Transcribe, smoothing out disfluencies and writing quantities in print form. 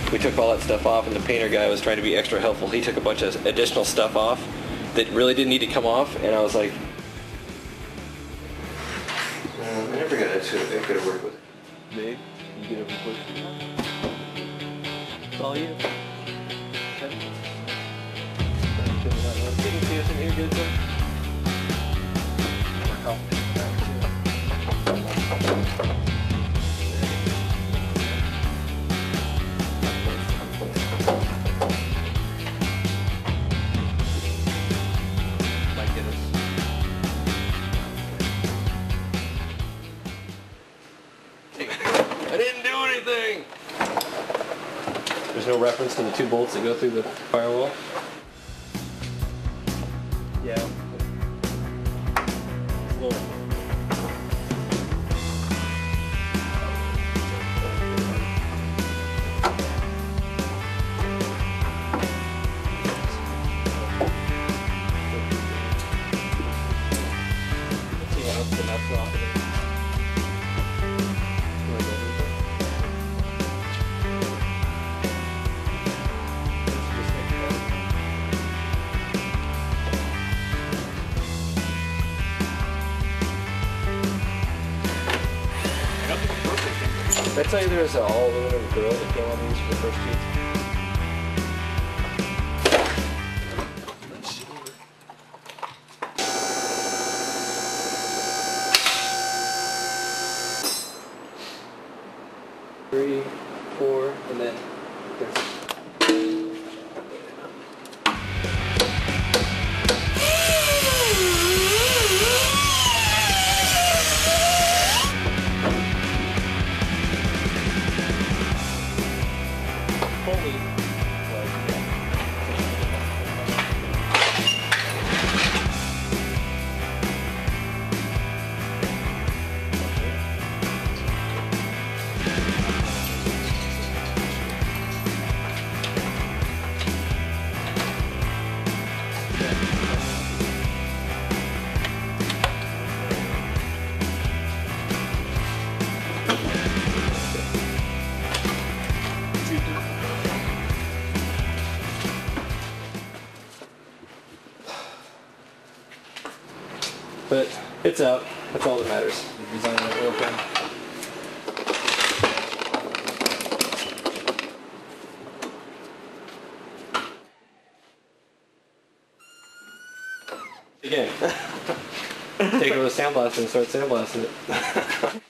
we took all that stuff off, and the painter guy was trying to be extra helpful. He took a bunch of additional stuff off that really didn't need to come off, and I was like, I never got into it. I could have worked with it. Babe, you get over quick. It's all you. Okay. You can see us in here good, sir? I didn't do anything! There's no reference to the 2 bolts that go through the firewall? Yeah. Let's see what else the nuts off of it. Did I tell you there was an all aluminum grill that came on these for the first Jeep? Three, 4, and then there's. But it's out. That's all that matters. The design of the oil pan. Again, take it with a sandblaster and start sandblasting it.